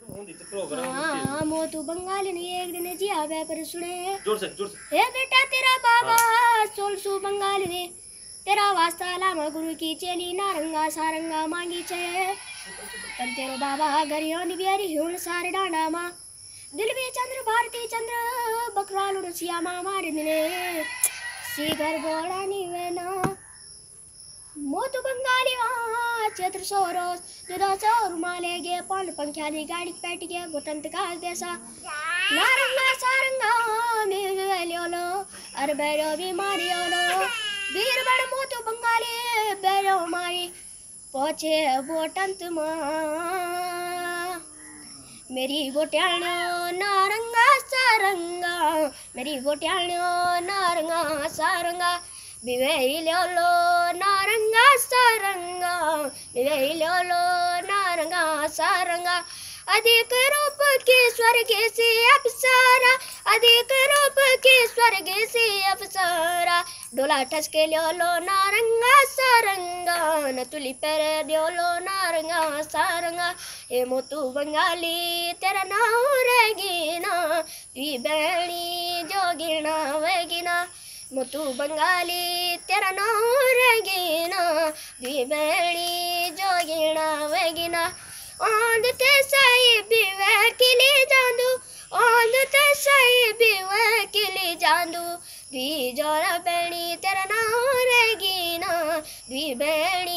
हाँ मोतू बंगाली ने एक दिन जी आवे पर सुने जोर से हे बेटा तेरा बाबा सोलसू बंगाली ने तेरा वास्ता लामा गुरु की चेली नारंगा सारंगा मांगी छे तब तेरो बाबा गरियो निबियारी हुन सारे डांडा मा दिल में चंद्र भारती चंद्र बकरालु सियामा मारे ने सीगर बोला निवेना मोतू बंगाली चेत्र सोरोस जुदा चोर मालेगे पल पंख्याली गाड़ी पैट के घुटंत का देसा नारंगा सारंगा मेलो अर बैरो बीमारी ओलो वीर बड़ मोतू बंगाली बैरो मारी पहुंचे बोटंत मां मेरी गोट्याणो नारंगा सारंगा मेरी गोट्याणो नारंगा सारंगा बिवेलो नारंगा सारंगा बिवेलो नारंगा सारंगा अधिक रूप की स्वर्ग से अप्सरा अधिक रूप की स्वर्ग से अप्सरा डोला ठसके लो नारंगा सारंगा न तुली पर लो नारंगा सारंगा ए मोतू बंगाली तेरा नाम रहेगीना तुई बैणी जोगिना वेगिना मोतू बंगाली तेरा नाम रहेगीना तुई बैणी जोगिना वेगिना ओंद ते साई बिवे किली जांदू ओंद ते साई बिवे किली जांदू दुई जोरा बैणी तेरा नाम रहेगीना दुई बैणी